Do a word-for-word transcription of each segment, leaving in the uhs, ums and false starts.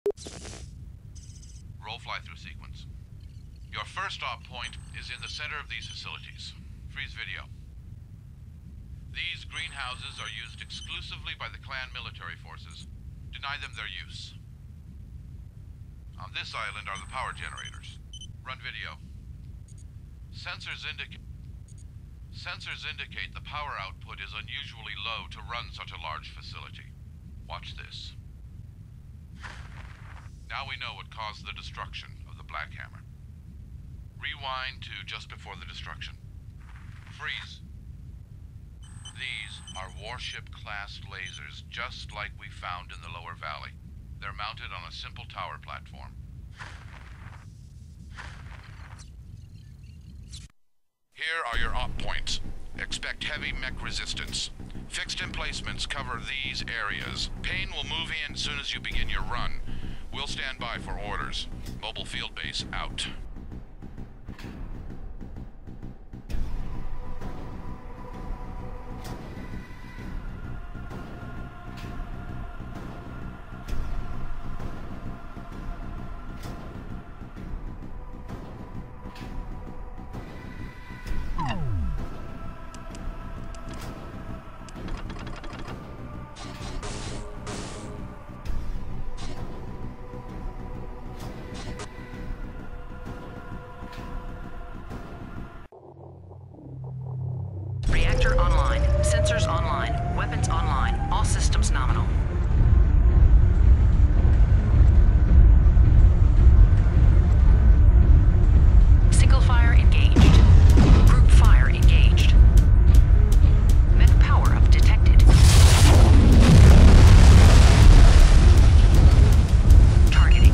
Roll fly-through sequence. Your first stop point is in the center of these facilities. Freeze video. These greenhouses are used exclusively by the clan military forces. Deny them their use. On this island are the power generators. Run video. Sensors indicate Sensors indicate the power output is unusually low to run such a large facility. Watch this. Now we know what caused the destruction of the Black Hammer. Rewind to just before the destruction. Freeze. These are warship-class lasers, just like we found in the lower valley. They're mounted on a simple tower platform. Here are your op points. Expect heavy mech resistance. Fixed emplacements cover these areas. Pain will move in as soon as you begin your run. We'll stand by for orders. Mobile field base out. Reactor online. Sensors online. Weapons online. All systems nominal. Single fire engaged. Group fire engaged. Mech power-up detected. Targeting.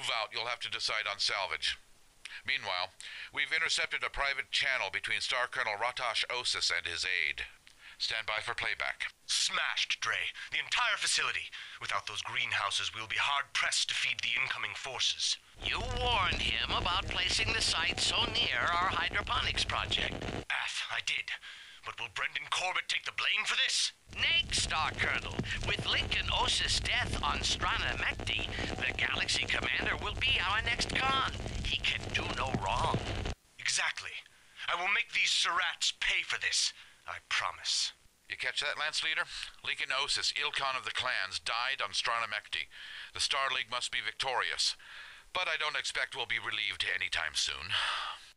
move out, you'll have to decide on salvage. Meanwhile, we've intercepted a private channel between Star Colonel Ratosh Osis and his aide. Stand by for playback. Smashed, Dre. The entire facility. Without those greenhouses, we'll be hard-pressed to feed the incoming forces. You warned him about placing the site so near our hydroponics project. Ath, I did. But will Brendan Corbett take the blame for this? Nay, Star Colonel. With Lincoln Osis' death on Strana Mechti, the Galaxy Commander will be our next Khan. He can do no wrong. Exactly. I will make these Surats pay for this. I promise. You catch that, Lance Leader? Lincoln Osis, Ilkhan of the clans, died on Strana Mechti. The Star League must be victorious. But I don't expect we'll be relieved anytime soon.